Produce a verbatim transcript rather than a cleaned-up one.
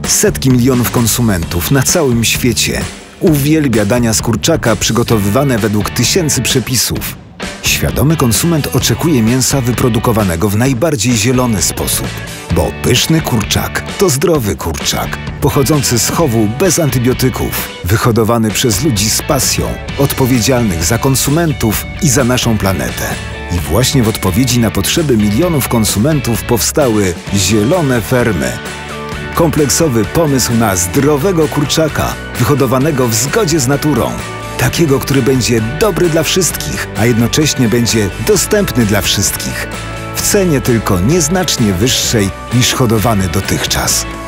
Setki milionów konsumentów na całym świecie uwielbia dania z kurczaka przygotowywane według tysięcy przepisów. Świadomy konsument oczekuje mięsa wyprodukowanego w najbardziej zielony sposób, bo pyszny kurczak to zdrowy kurczak, pochodzący z chowu bez antybiotyków, wyhodowany przez ludzi z pasją, odpowiedzialnych za konsumentów i za naszą planetę. I właśnie w odpowiedzi na potrzeby milionów konsumentów powstały zielone fermy. Kompleksowy pomysł na zdrowego kurczaka, wyhodowanego w zgodzie z naturą. Takiego, który będzie dobry dla wszystkich, a jednocześnie będzie dostępny dla wszystkich. W cenie tylko nieznacznie wyższej niż hodowany dotychczas.